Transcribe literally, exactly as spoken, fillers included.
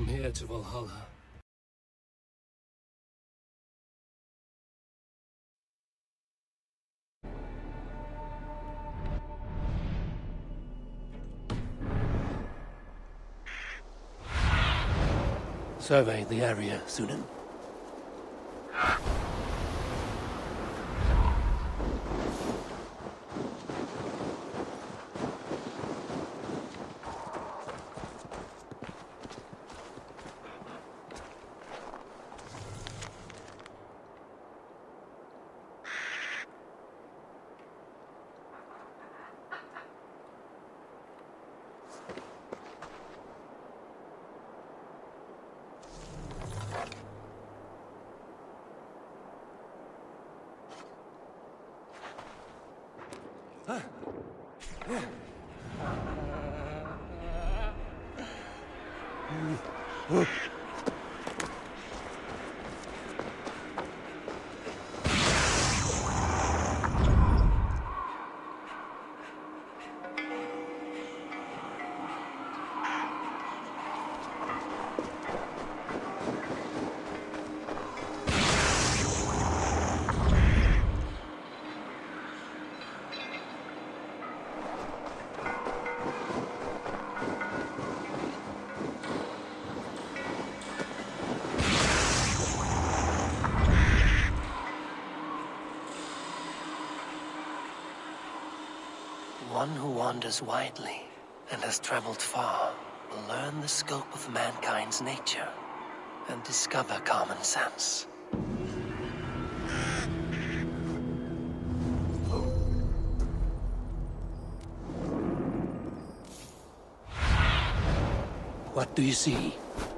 from here to Valhalla. Survey the area, Sunan. One who wanders widely and has traveled far will learn the scope of mankind's nature and discover common sense. What do you see?